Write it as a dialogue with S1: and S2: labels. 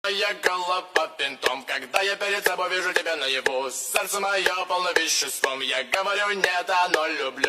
S1: Моя голова винтом, когда я перед собой вижу тебя наяву. Сердце мое полно веществом, я говорю нет, оно люблю.